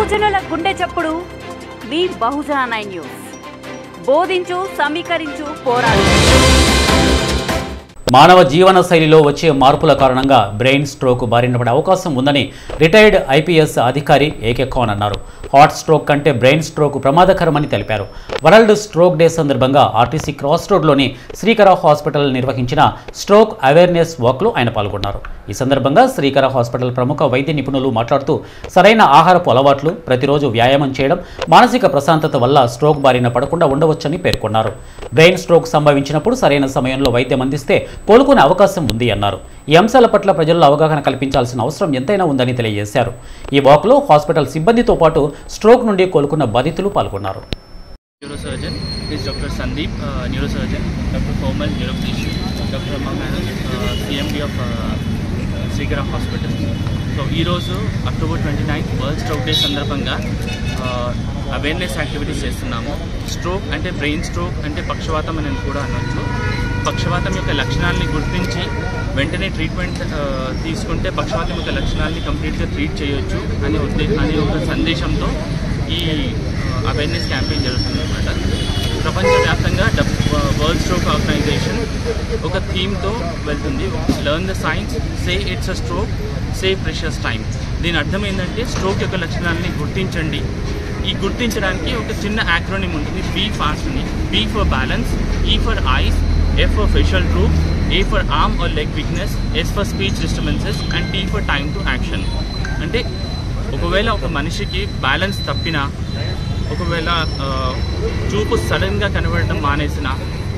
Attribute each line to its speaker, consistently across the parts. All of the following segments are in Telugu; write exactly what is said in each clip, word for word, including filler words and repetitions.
Speaker 1: బహుజనుల గుండె చప్పుడు మీ బహుజన నైన్ న్యూస్. బోధించు, సమీకరించు, పోరాడు.
Speaker 2: మానవ జీవన శైలిలో వచ్చే మార్పుల కారణంగా బ్రెయిన్ స్ట్రోక్ బారిన పడే అవకాశం ఉందని రిటైర్డ్ ఐపీఎస్ అధికారి ఏకే ఖాన్ అన్నారు. హార్ట్ స్ట్రోక్ కంటే బ్రెయిన్ స్ట్రోక్ ప్రమాదకరమని తెలిపారు. వరల్డ్ స్ట్రోక్ డే సందర్భంగా ఆర్టీసీ క్రాస్ రోడ్లోని శ్రీకర హాస్పిటల్ నిర్వహించిన స్ట్రోక్ అవేర్నెస్ వాక్లో ఆయన పాల్గొన్నారు. ఈ సందర్భంగా శ్రీకర హాస్పిటల్ ప్రముఖ వైద్య నిపుణులు మాట్లాడుతూ సరైన ఆహారపు అలవాట్లు, ప్రతిరోజు వ్యాయామం చేయడం మానసిక ప్రశాంతత వల్ల స్ట్రోక్ బారిన పడకుండా ఉండవచ్చని పేర్కొన్నారు. బ్రెయిన్ స్ట్రోక్ సంభవించినప్పుడు సరైన సమయంలో వైద్యం అందిస్తే కోలుకునే అవకాశం ఉంది అన్నారు. ఈ అంశాల పట్ల ప్రజల్లో అవగాహన కల్పించాల్సిన అవసరం ఎంతైనా ఉందని తెలియజేశారు. ఈ వాక్లో హాస్పిటల్ సిబ్బందితో పాటు స్ట్రోక్ నుండి కోలుకున్న బాధితులు పాల్గొన్నారు.
Speaker 3: Neurosurgeon is Doctor Sandeep, uh, neurosurgeon, Doctor Komal, neurophysician, Doctor Bahujana, uh, C M D of uh, Srikara Hospital. So ee roju October twenty-ninth World Stroke Day సందర్భంగా అవేర్నెస్ యాక్టివిటీస్ చేస్తున్నాము. స్ట్రోక్ అంటే బ్రెయిన్ స్ట్రోక్ అంటే పక్షవాతం అని కూడా అనొచ్చు. పక్షవాతం యొక్క లక్షణాలని గుర్తించి వెంటనే ట్రీట్మెంట్ తీసుకుంటే పక్షవాతం యొక్క లక్షణాలని కంప్లీట్గా ట్రీట్ చేయొచ్చు అనే ఉద్దేశం అనే ఒక సందేశంతో ఈ అవేర్నెస్ క్యాంపెయిన్ జరుగుతుంది అన్నమాట. ప్రపంచవ్యాప్తంగా వరల్డ్ స్ట్రోక్ ఆర్గనైజేషన్ ఒక థీమ్తో వెళ్తుంది. Learn the signs, say it's a stroke, save precious time. దీని అర్థం ఏంటంటే స్ట్రోక్ యొక్క లక్షణాలని గుర్తించండి. ఈ గుర్తించడానికి ఒక చిన్న యాక్రోనిమ్ ఉంటుంది, బీ ఫాస్ట్ అని. B for balance, E for eyes, F for facial droop, A for arm or leg weakness, S for speech disturbances and T for time to action. అంటే ఒకవేళ ఒక మనిషికి బ్యాలెన్స్ తప్పినా, ఒకవేళ చూపు సడన్గా కనబడడం మానేసినా,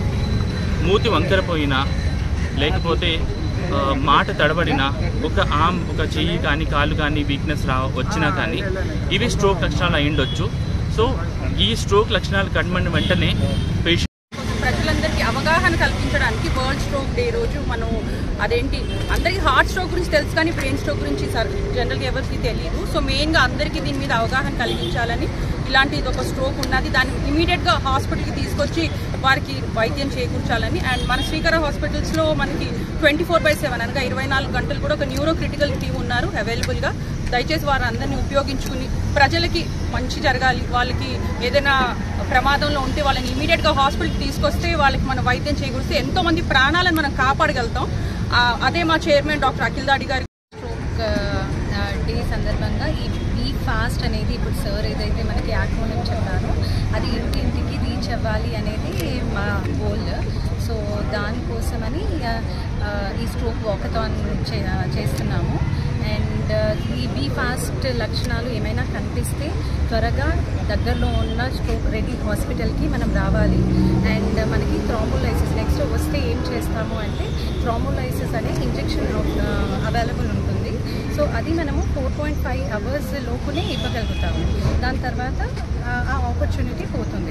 Speaker 3: మూతి వంకరపోయినా, లేకపోతే మాట తడబడినా, ఒక ఆర్మ్ ఒక చెయ్యి కానీ కాలు కానీ వీక్నెస్ రా వచ్చినా కానీ ఇవి స్ట్రోక్ లక్షణాలు అయి ఉండొచ్చు. సో ఈ స్ట్రోక్ లక్షణాలు కనబడిన వెంటనే పేషెంట్
Speaker 4: ప్రజలందరికీ అవగాహన కల్పించడానికి వరల్డ్ స్ట్రోక్ డే రోజు మనం అదేంటి అందరికీ హార్ట్ స్ట్రోక్ గురించి తెలుసు కానీ బ్రెయిన్ స్ట్రోక్ గురించి జనరల్గా ఎవరికి తెలియదు. సో మెయిన్గా అందరికీ దీని మీద అవగాహన కలిగించాలని, ఇలాంటి ఒక స్ట్రోక్ ఉన్నది దాన్ని ఇమీడియట్గా హాస్పిటల్కి తీసుకొచ్చి వారికి వైద్యం చేకూర్చాలని. అండ్ మన శ్రీకర హాస్పిటల్స్లో మనకి ట్వంటీ ఫోర్ బై సెవెన్ అనగా ఇరవై నాలుగు గంటలు కూడా ఒక న్యూరో క్రిటికల్ టీమ్ ఉన్నారు అవైలబుల్గా. దయచేసి వారు అందరినీ ఉపయోగించుకుని ప్రజలకి మంచి జరగాలి, వాళ్ళకి ఏదైనా ప్రమాదంలో ఉంటే వాళ్ళని ఇమీడియట్గా హాస్పిటల్కి తీసుకొస్తే వాళ్ళకి మనం వైద్యం చేకూరిస్తే ఎంతో మంది ప్రాణాలను మనం కాపాడగలుగుతాం. అదే మా చైర్మన్ డాక్టర్ అఖిల్ దాడి గారి
Speaker 5: స్ట్రోక్ డే సందర్భంగా ఈ బీ ఫాస్ట్ అనేది ఇప్పుడు సార్ ఏదైతే మనకి యాక్రోనిమ్ చెప్పారో అది ఇంటింటికి రీచ్ అవ్వాలి అనేది మా గోల్. సో దానికోసమని ఈ స్ట్రోక్ వాకథాన్ చేస్తున్నాము. అండ్ ఈ బీ ఫాస్ట్ లక్షణాలు ఏమైనా కనిపిస్తే త్వరగా దగ్గరలో ఉన్న స్ట్రోక్ రెడీ హాస్పిటల్కి మనం రావాలి. అండ్ మనకి థ్రోంబోలైసిస్ నెక్స్ట్ వస్తే ఏం చేస్తాము అంటే థ్రోంబోలైసిస్ అనే ఇంజెక్షన్ అవైలబుల్ ఉంటుంది. సో అది మనము ఫోర్ పాయింట్ ఫైవ్ అవర్స్ లోపునే ఇవ్వగలుగుతాము. దాని తర్వాత ఆ ఆపర్చునిటీ పోతుంది.